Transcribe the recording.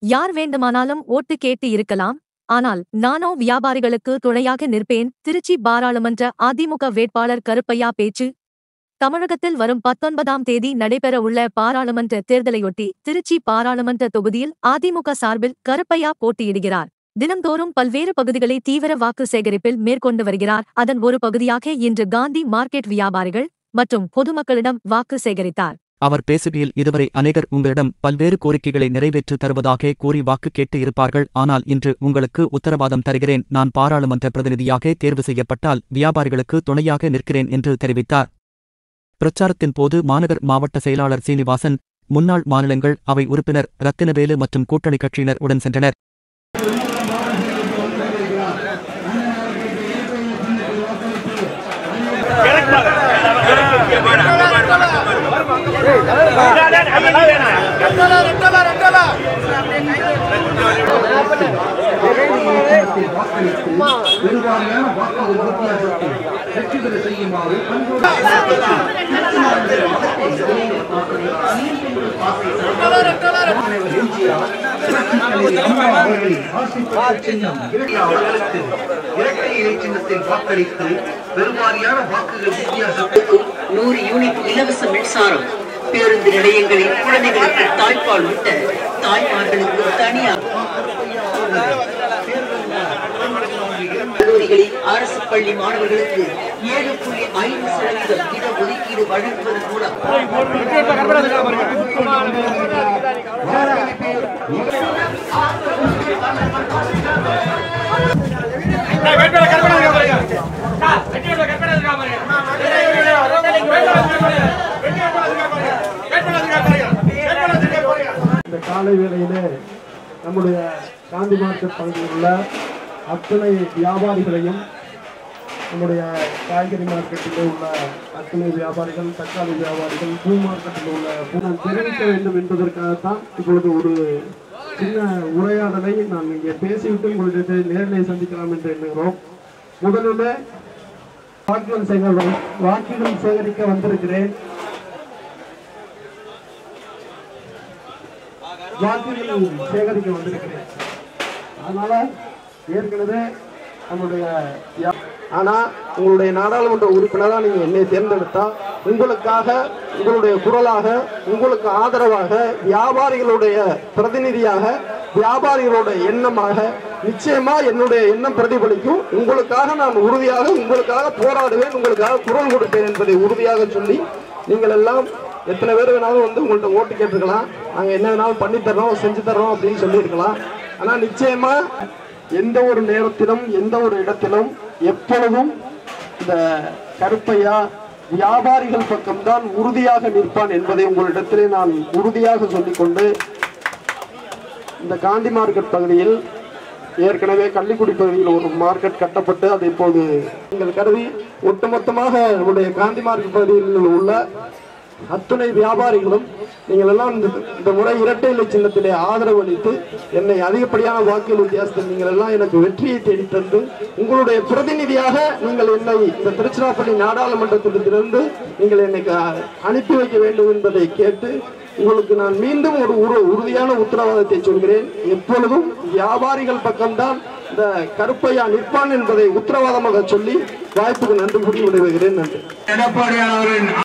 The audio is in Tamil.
யார் வேண்டுமானாலும் ஓட்டு கேட்டு இருக்கலாம், ஆனால் நானோ வியாபாரிகளுக்கு துணையாக நிற்பேன். திருச்சி பாராளுமன்ற அதிமுக வேட்பாளர் கருப்பையா பேச்சு. தமிழகத்தில் வரும் 19ஆம் தேதி நடைபெற உள்ள பாராளுமன்ற தேர்தலையொட்டி திருச்சி பாராளுமன்ற தொகுதியில் அதிமுக சார்பில் கருப்பையா போட்டியிடுகிறார். தினம்தோறும் பல்வேறு பகுதிகளை தீவிர வாக்கு சேகரிப்பில் மேற்கொண்டு வருகிறார். அதன் ஒரு பகுதியாக இன்று காந்தி மார்க்கெட் வியாபாரிகள் மற்றும் பொதுமக்களிடம் வாக்கு சேகரித்தார். அவர் பேசுகையில், இதுவரை அநேகர் உங்களிடம் பல்வேறு கோரிக்கைகளை நிறைவேற்று தருவதாக கூறி வாக்கு கேட்டு இருப்பார்கள். ஆனால் இன்று உங்களுக்கு உத்தரவாதம் தருகிறேன். நான் பாராளுமன்ற பிரதிநிதியாக தேர்வு செய்யப்பட்டால் வியாபாரிகளுக்கு துணையாக நிற்கிறேன் என்று தெரிவித்தார். பிரச்சாரத்தின் போது மாநகர் மாவட்ட செயலாளர் சீனிவாசன், முன்னாள் மாநிலங்கள் அவை உறுப்பினர் ரத்தினவேலு மற்றும் கூட்டணி கட்சியினர் உடன் சென்றனர். பெரும்பாலான 100 யூனிட் இலவச மின்சாரம், பேருந்து நிலையங்களில் குழந்தைகளுக்கு தாய்ப்பால் ஊட்ட தாய்மார்களுக்கு தனியார் கல்லூரிகளில் அரசு பள்ளி மாணவர்களுக்கு 7.5% இடஒதுக்கீடு வழங்குவது மூலம் இந்த காலை வேளையிலே நம்முடைய காந்தி மார்க்கெட் பகுதியில் உள்ள அத்தனை வியாபாரிகளையும், நம்முடைய காய்கறி மார்க்கெட்டில் உள்ள அத்தனை வியாபாரிகள், தக்காளி வியாபாரிகள், பூ மார்க்கெட்டில் உள்ள தெரிவிக்க வேண்டும் என்பதற்காகத்தான் இப்பொழுது ஒரு சின்ன உரையாடலை நான் இங்கே பேசிவிட்டு உங்களுடைய நேரிலே சந்திக்கலாம் என்று எண்ணுகிறோம். முதலில் வாக்குகள் சேகரிக்க வந்திருக்கிறேன். வாக்குகள் சேகரிக்க வந்திருக்கிறேன். அதனால ஏற்கனவே நம்முடைய உங்களுடைய நாடாளுமன்ற உறுப்பினராக நீங்க என்னை தேர்ந்தெடுத்தா உங்களுக்காக, உங்களுடைய குரலாக, உங்களுக்கு ஆதரவாக, வியாபாரிகளுடைய பிரதிநிதியாக, வியாபாரிகளுடைய எண்ணமாக நிச்சயமா என்னுடைய எண்ணம் பிரதிபலிக்கும். உங்களுக்காக நான் உறுதியாக, உங்களுக்காக போராடுவேன், உங்களுக்காக குரல் கொடுப்பேன் என்பதை உறுதியாக சொல்லி, நீங்கள் எல்லாம் எத்தனை பேர் வேணாலும் வந்து உங்கள்கிட்ட ஓட்டு கேட்டுருக்கலாம், நாங்கள் என்ன வேணாலும் பண்ணித்தர்றோம், செஞ்சு தர்றோம் அப்படின்னு சொல்லியிருக்கலாம். ஆனால் நிச்சயமா எந்த ஒரு நேரத்திலும், எந்த ஒரு இடத்திலும், எப்பொழுதும் இந்த கருப்பையா வியாபாரிகள் பக்கம்தான் உறுதியாக நிற்பான் என்பதை உங்களிடத்திலே நான் உறுதியாக சொல்லிக்கொண்டு, இந்த காந்தி மார்க்கெட் பகுதியில் ஏற்கனவே கள்ளிக்குடி பகுதியில் ஒரு மார்க்கெட் கட்டப்பட்டு அதை இப்போது நீங்கள் கருதி ஒட்டுமொத்தமாக நம்முடைய காந்தி மார்க்கெட் பகுதியில் உள்ள அத்துணை வியாபாரிகளும் நீங்கள் எல்லாம் இந்த முறை இரட்டை இலை சின்னத்திலே ஆதரவு அளித்து என்னை அதிகப்படியான வாக்குகள் வித்தியாசத்தில் நீங்கள் எல்லாம் எனக்கு வெற்றியை தேடித்தந்து உங்களுடைய பிரதிநிதியாக நீங்கள் என்னை இந்த திருச்சிராப்பள்ளி நாடாளுமன்றத்திலிருந்து நீங்கள் என்னை அனுப்பி வைக்க வேண்டும் என்பதை கேட்டு உங்களுக்கு நான் மீண்டும் ஒரு உறுதியான உத்தரவாதத்தை சொல்கிறேன். எப்பொழுதும் வியாபாரிகள் பக்கம்தான் இந்த கருப்பையா நிற்பான் என்பதை உத்தரவாதமாக சொல்லி வாய்ப்புக்கு நன்றி கூறி விடைபெறுகிறேன். நன்றி. எடப்பாடியார் அவரின்